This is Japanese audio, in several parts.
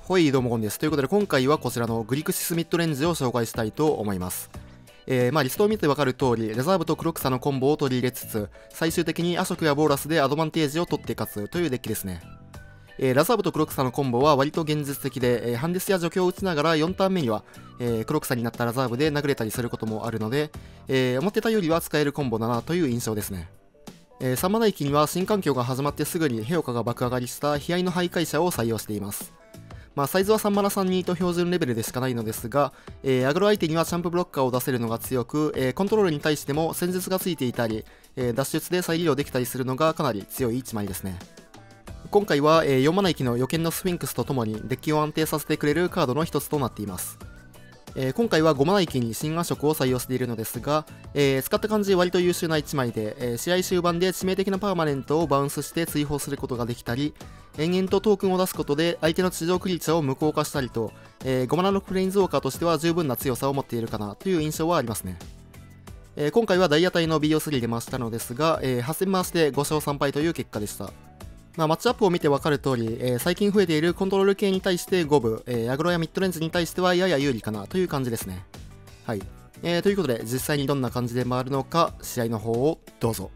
ほい、どうもゴンです。ということで、今回はこちらのグリクシスミッドレンジを紹介したいと思います。リストを見てわかる通り、レザーブとクロクサのコンボを取り入れつつ、最終的にアショクやボーラスでアドバンテージを取って勝つというデッキですね。ラザーブとクロクサのコンボは割と現実的で、ハンデスや除去を打ちながら4ターン目には、クロクサになったラザーブで殴れたりすることもあるので、思ってたよりは使えるコンボだなという印象ですね。3マナ域には新環境が始まってすぐに評価が爆上がりした悲哀の徘徊者を採用しています。サイズは3マナ32と標準レベルでしかないのですが、アグロ相手にはチャンプブロッカーを出せるのが強く、コントロールに対しても戦術がついていたり、脱出で再利用できたりするのがかなり強い1枚ですね。今回は、4マナ域の予見のスフィンクスとともにデッキを安定させてくれるカードの一つとなっています。今回は5マナ域に新アショクを採用しているのですが、使った感じ割と優秀な1枚で、試合終盤で致命的なパーマネントをバウンスして追放することができたり、延々とトークンを出すことで相手の地上クリーチャーを無効化したりと、5マナのプレインズウォーカーとしては十分な強さを持っているかなという印象はありますね。今回はダイヤ帯の BO3 で回したのですが、8戦回して5勝3敗という結果でした。マッチアップを見て分かる通り、最近増えているコントロール系に対して5部、アグロやミッドレンジに対してはやや有利かなという感じですね。はい。ということで、実際にどんな感じで回るのか、試合の方をどうぞ。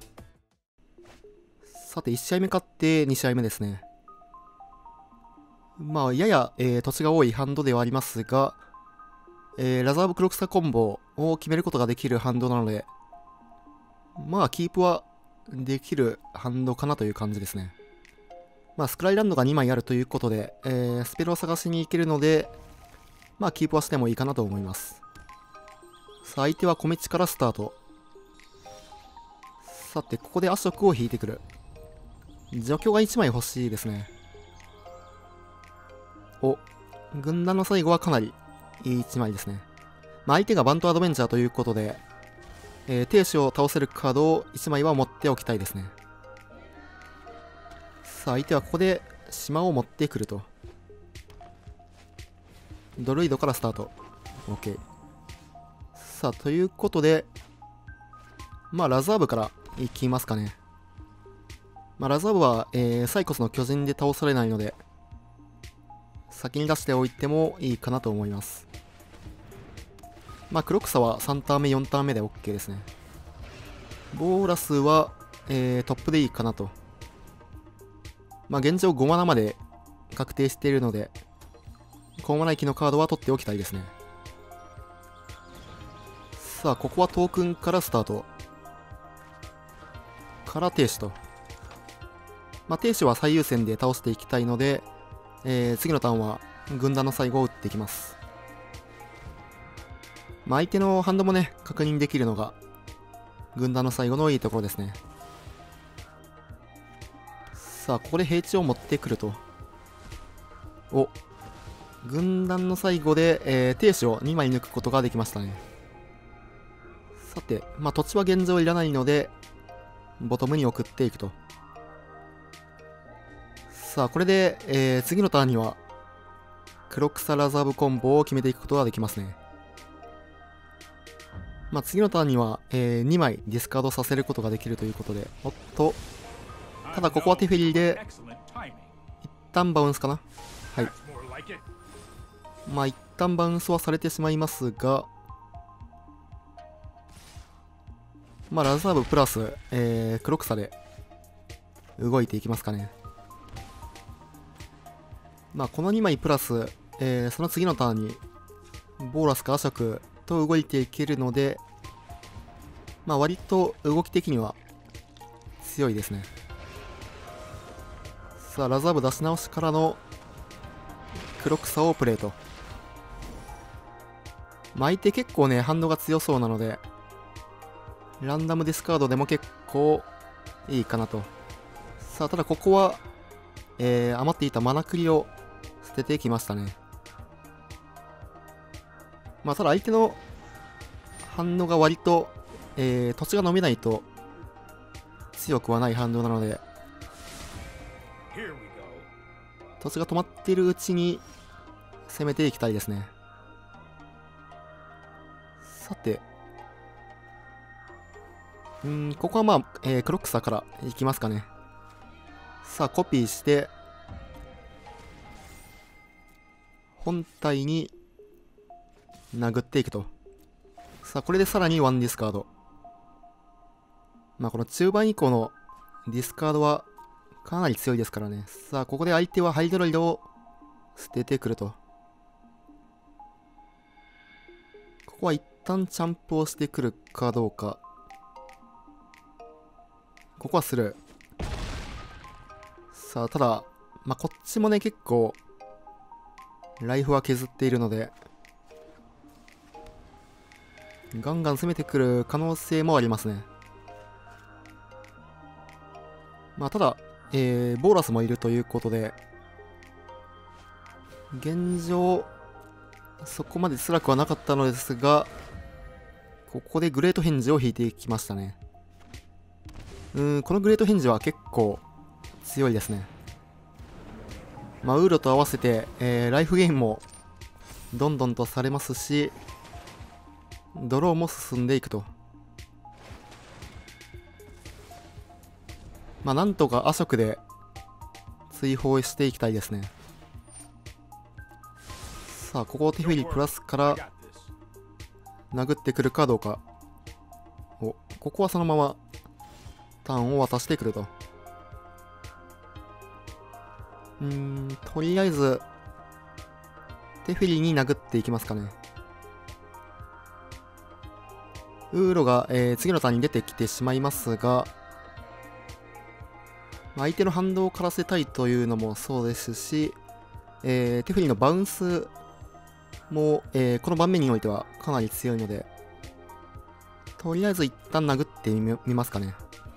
さて、1試合目勝って2試合目ですね。やや、土地が多いハンドではありますが、ラザーブクロクサコンボを決めることができるハンドなので、キープはできるハンドかなという感じですね。スクライランドが2枚あるということで、スペルを探しに行けるので、キープはしてもいいかなと思います。さあ、相手は小道からスタート。さて、ここでアショクを引いてくる。除去が1枚欲しいですね。お、軍団の最後はかなりいい1枚ですね。相手がバントアドベンチャーということで、停止を倒せるカードを1枚は持っておきたいですね。さあ、相手はここで島を持ってくると。ドルイドからスタート。OK。さあ、ということで、ラザーブからいきますかね。ラザーブは、サイコスの巨人で倒されないので、先に出しておいてもいいかなと思います。クロクサは3ターン目、4ターン目で OK ですね。ボーラスは、トップでいいかなと。現状5マナまで確定しているので、5マナ域のカードは取っておきたいですね。さあ、ここはトークンからスタート。から停止と。停止は最優先で倒していきたいので、次のターンは軍団の最後を打っていきます。相手のハンドもね、確認できるのが、軍団の最後のいいところですね。さあ、ここで平地を持ってくると。お、軍団の最後で、停止を2枚抜くことができましたね。さて、土地は現状いらないので、ボトムに送っていくと。さあ、これで、次のターンには、クロクサラザーブコンボを決めていくことができますね。次のターンには、2枚ディスカードさせることができるということで、おっと、ただここはテフェリーで、一旦バウンスかな。はい。一旦バウンスはされてしまいますが、ラザーブプラス、クロクサで動いていきますかね。この2枚プラス、その次のターンにボーラスかアショクと動いていけるので、割と動き的には強いですね。さあ、ラザーブ出し直しからのクロクサをプレイと。相手結構ね、ハンドが強そうなので、ランダムディスカードでも結構いいかなと。さあ、ただここは、余っていたマナクリを捨ててきましたね。ただ相手の反応が割と、土地が飲めないと強くはない反応なので、土地が止まっているうちに攻めていきたいですね。さて、ここはクロックサからいきますかね。さあ、コピーして、 本体に殴っていくと。さあ、これでさらにワンディスカード。まあ、この中盤以降のディスカードはかなり強いですからね。さあ、ここで相手はハイドロイドを捨ててくると。ここは一旦チャンプをしてくるかどうか。ここはスルー。さあ、ただ、まあ、こっちもね、結構、ライフは削っているので、ガンガン攻めてくる可能性もありますね。まあ、ただ、ボーラスもいるということで、現状、そこまで辛くはなかったのですが、ここでグレートヘンジを引いていきましたね。このグレートヘンジは結構強いですね。まあ、ウーロと合わせて、ライフゲインもどんどんとされますし、ドローも進んでいくと。まあ、なんとかアショクで追放していきたいですね。さあ、ここをテフィリプラスから殴ってくるかどうか。お、ここはそのままターンを渡してくると。とりあえず、テフィリに殴っていきますかね。ウーロが、次のターンに出てきてしまいますが、相手の反動を枯らせたいというのもそうですし、テフィリのバウンスも、この盤面においてはかなり強いので、とりあえず一旦殴ってみますかね。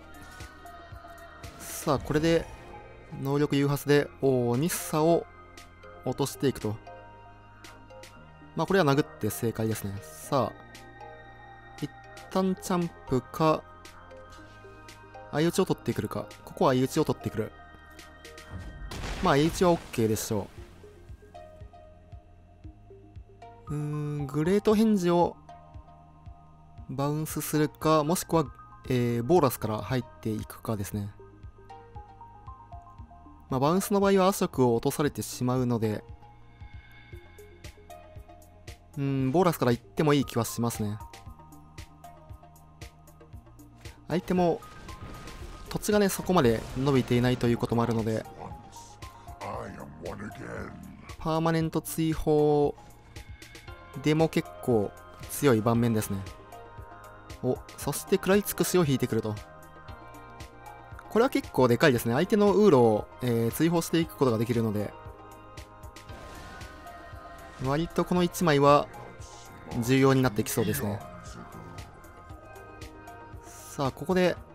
さあ、これで、能力誘発で、ニッサを落としていくと。まあ、これは殴って正解ですね。さあ、一旦チャンプか、相打ちを取ってくるか。ここは相打ちを取ってくる。まあ、相打ちは OK でしょう。グレートヘンジをバウンスするか、もしくは、ボーラスから入っていくかですね。まあ、バウンスの場合はアショクを落とされてしまうので、ボーラスから行ってもいい気はしますね。相手も土地がね、そこまで伸びていないということもあるので、パーマネント追放でも結構強い盤面ですね。お、そして食らい尽くしを引いてくると。これは結構でかいですね。相手のウーロを、追放していくことができるので、割とこの1枚は重要になってきそうですね。さあ、ここで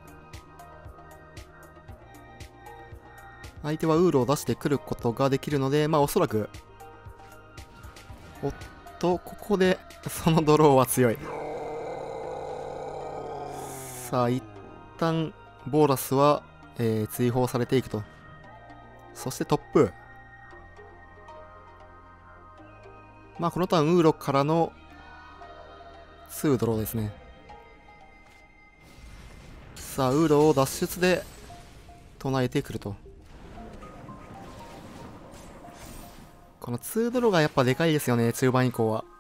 相手はウールを出してくることができるので、まあおそらく、おっと、ここでそのドローは強い。さあ、一旦ボーラスは、追放されていくと。そして突風。まあこのターンウーロからの2ドローですね。さあ、ウーロを脱出で唱えてくると。この2ドローがやっぱでかいですよね、中盤以降は。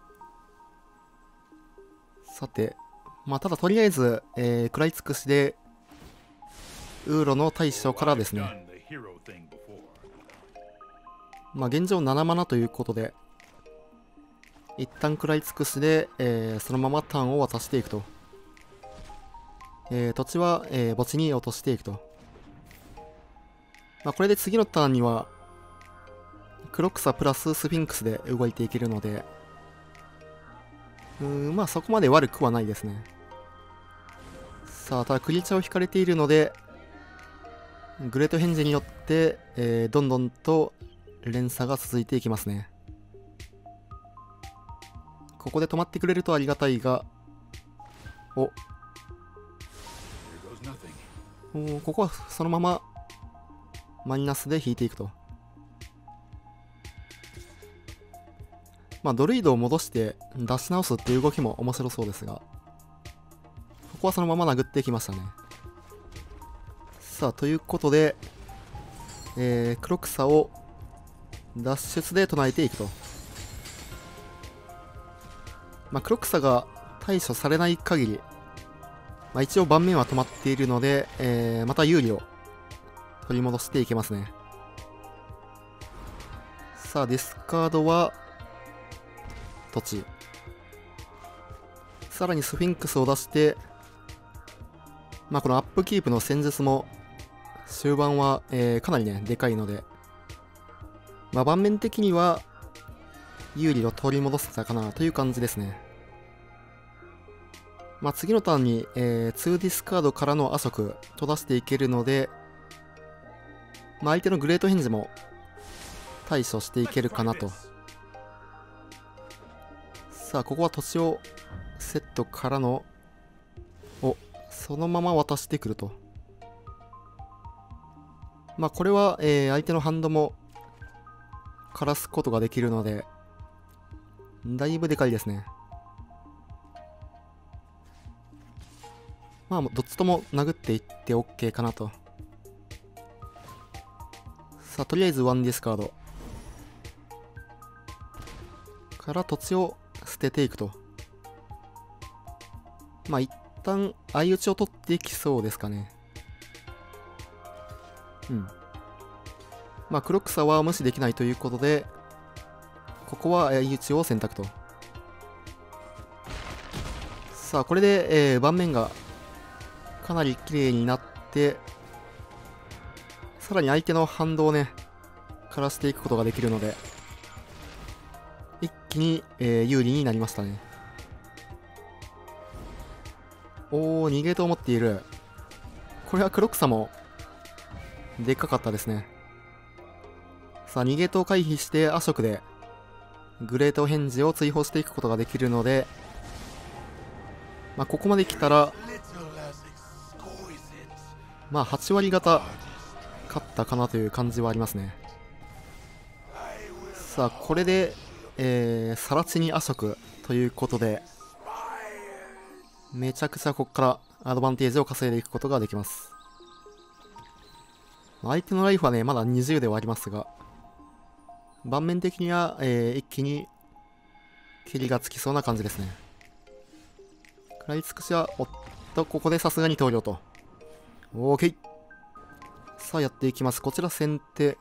さて、まあただとりあえず、食らい尽くしで、ウーロの対処からですね。まあ現状7マナということで、一旦食らい尽くしで、そのままターンを渡していくと。土地は、墓地に落としていくと。まあこれで次のターンには、クロクサプラススフィンクスで動いていけるので、まあそこまで悪くはないですね。さあ、ただクリーチャーを引かれているので、グレートヘンジによって、どんどんと連鎖が続いていきますね。ここで止まってくれるとありがたいが、ここはそのままマイナスで引いていくと。まあドルイドを戻して出し直すっていう動きも面白そうですが、ここはそのまま殴っていきましたね。さあ、ということで、クロクサを脱出で唱えていくと。 まあ、黒草が対処されない限り、まあ、一応盤面は止まっているので、また有利を取り戻していけますね。さあ、ディスカードは、土地。さらにスフィンクスを出して、まあ、このアップキープの戦術も、終盤は、かなりね、でかいので、まあ、盤面的には、有利を取り戻せたかなという感じですね。まあ、次のターンに、2ディスカードからのア色と出していけるので、まあ、相手のグレートヘンジも対処していけるかなと。さあ、ここは土地をセットからの、そのまま渡してくると。まあ、これは、相手のハンドも枯らすことができるので、だいぶでかいですね。まあ、どっちとも殴っていって OK かなと。さあ、とりあえず1ディスカード。から土地を捨てていくと。まあ、一旦相打ちを取っていきそうですかね。うん。まあ、黒草は無視できないということで、ここは相打ちを選択と。さあ、これで、盤面がかなり綺麗になって、さらに相手の反動をね、枯らしていくことができるので、一気に、有利になりましたね。逃げと思っている。これは黒草も、でっかかったですね。さあ、逃げと回避してア色で、グレートヘンジを追放していくことができるので、まあ、ここまで来たら、まあ、8割方、勝ったかなという感じはありますね。さあ、これで、さらちにア色ということで、めちゃくちゃここからアドバンテージを稼いでいくことができます。相手のライフはね、まだ20ではありますが、盤面的には、一気に、蹴りがつきそうな感じですね。食らい尽くしは、ここでさすがに投了と。OK。さあ、やっていきます。こちら先手。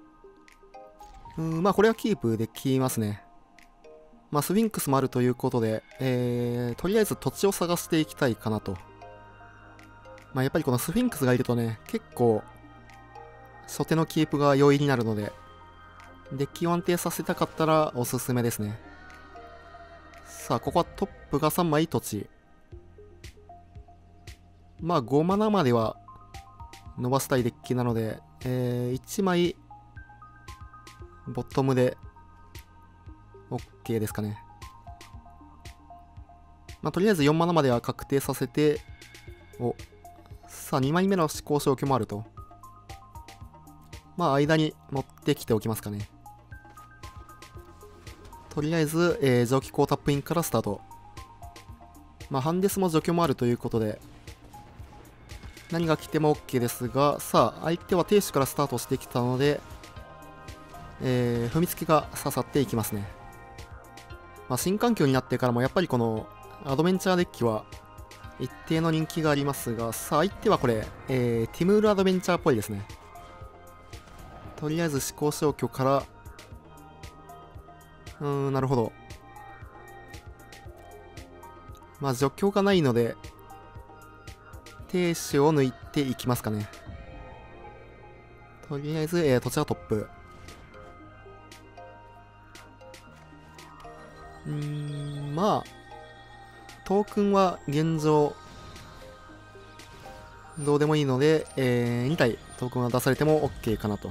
まあ、これはキープできますね。まあ、スフィンクスもあるということで、とりあえず土地を探していきたいかなと。まあ、やっぱりこのスフィンクスがいるとね、結構、初手のキープが容易になるので、デッキを安定させたかったらおすすめですね。さあ、ここはトップが3枚土地。まあ、5マナまでは伸ばしたいデッキなので、1枚、ボトムで、OK ですかね。まあ、とりあえず4マナまでは確定させて、さあ、2枚目の思考消去もあると。まあ、間に持ってきておきますかね。とりあえず、蒸気光タップインからスタート。まあ、ハンデスも除去もあるということで、何が来ても OK ですが、さあ、相手は停止からスタートしてきたので、踏みつけが刺さっていきますね。まあ、新環境になってからもやっぱりこのアドベンチャーデッキは一定の人気がありますが、さあ相手はこれ、ティムールアドベンチャーっぽいですね。とりあえず思考消去から、なるほど。まあ除去がないので、停止を抜いていきますかね。とりあえず、土地はトップ。まあ、トークンは現状、どうでもいいので、2体トークンが出されても OK かなと。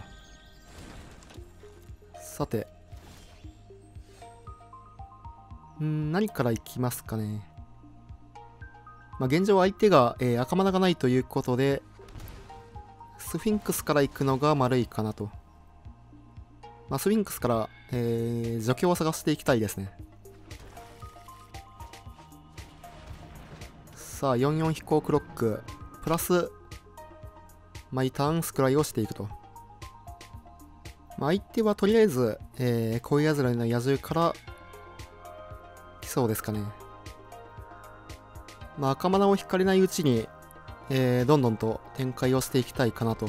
さて。何からいきますかね。まあ、現状相手が、赤マナがないということで、スフィンクスから行くのが丸いかなと。まあ、スフィンクスから、除去を探していきたいですね。さあ、44飛行クロック、プラス、毎ターンスクライをしていくと。まあ、相手はとりあえず、恋あずらいの野獣から基そうですかね。まあ、赤マナを引かれないうちに、どんどんと展開をしていきたいかなと。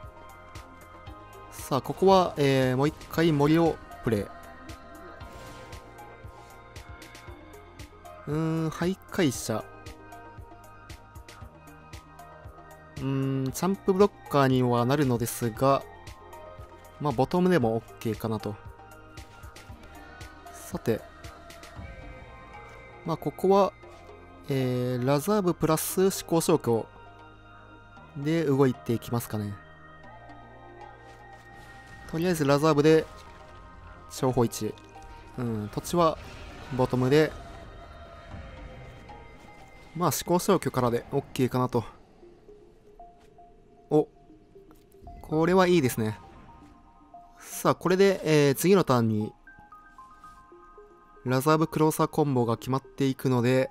さあ、ここは、もう一回森をプレイ。徘徊者。チャンプブロッカーにはなるのですが、まあ、ボトムでも OK かなと。さて、まあ、ここは、ラザーブプラス思考消去で動いていきますかね。とりあえずラザーブで情報1。土地はボトムで、まあ思考消去からで OK かなと。お、これはいいですね。さあ、これで、次のターンにラザーブクローサーコンボが決まっていくので、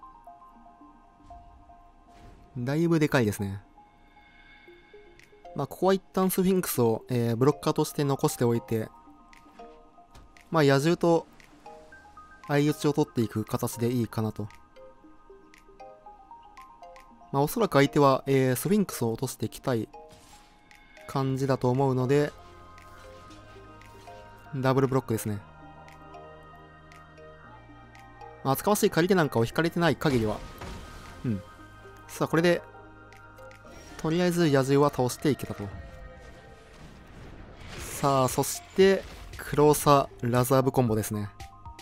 だいぶでかいですね。まあ、ここは一旦スフィンクスを、ブロッカーとして残しておいて、まあ、野獣と相打ちを取っていく形でいいかなと。まあ、おそらく相手は、スフィンクスを落としていきたい感じだと思うので、ダブルブロックですね。まあ、厚かましい借り手なんかを引かれてない限りは、さあ、これで、とりあえず野獣は倒していけたと。さあ、そして、クローサーラザーブコンボですね。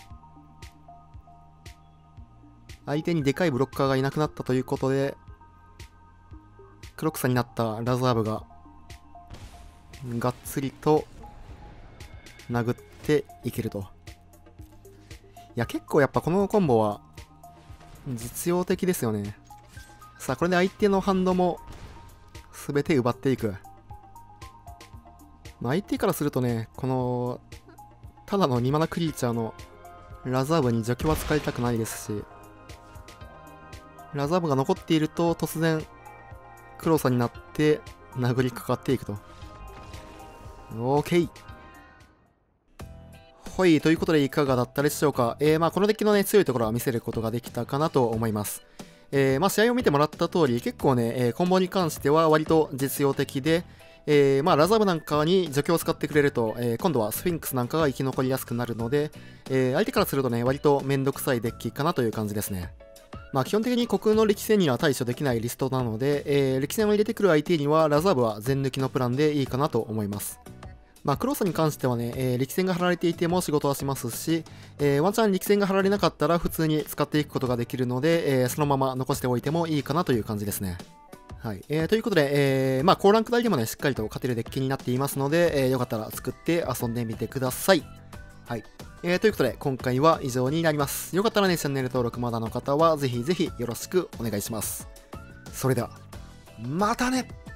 相手にでかいブロッカーがいなくなったということで、黒草になったラザーブが、がっつりと、殴っていけると。いや、結構やっぱこのコンボは、実用的ですよね。さあ、これで相手のハンドも、すべて奪っていく。まあ、相手からするとね、この、ただの2マナクリーチャーのラザーブに除去は使いたくないですし、ラザーブが残っていると突然、クローサになって殴りかかっていくと。OK！はい、ということでいかがだったでしょうか。まあこのデッキのね、強いところは見せることができたかなと思います。まあ試合を見てもらった通り、結構ね、コンボに関しては割と実用的で、まあラザーブなんかに除去を使ってくれると、今度はスフィンクスなんかが生き残りやすくなるので、相手からするとね、割とめんどくさいデッキかなという感じですね。まあ基本的に虚空の力戦には対処できないリストなので、力戦を入れてくる相手にはラザーブは全抜きのプランでいいかなと思います。まあ、クローサに関してはね、力戦が張られていても仕事はしますし、ワンチャン力戦が張られなかったら普通に使っていくことができるので、そのまま残しておいてもいいかなという感じですね。はい。ということで、まあ、高ランク台でもね、しっかりと勝てるデッキになっていますので、よかったら作って遊んでみてください。はい。ということで、今回は以上になります。よかったらね、チャンネル登録まだの方は、ぜひぜひよろしくお願いします。それでは、またね。